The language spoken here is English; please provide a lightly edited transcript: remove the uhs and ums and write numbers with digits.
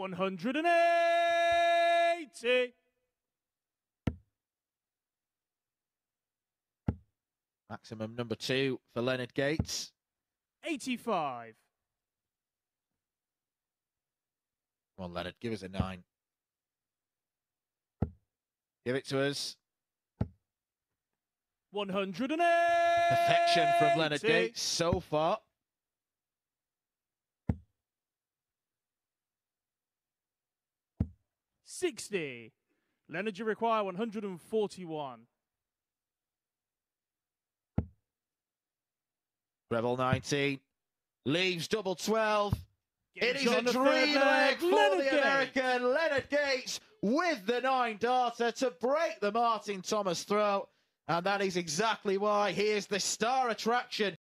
180. Maximum number 2 for Leonarda Geitsa. 85. Come on, Leonard, give us a 9. Give it to us. 180. Perfection from Leonarda Geitsa so far. $60. Leonard, you require 141. Rebel 19 leaves double 12. It is a the dream leg for Leonarda the American Leonarda Geitsa with the 9 darter to break the Martin Thomas throw. And that is exactly why he is the star attraction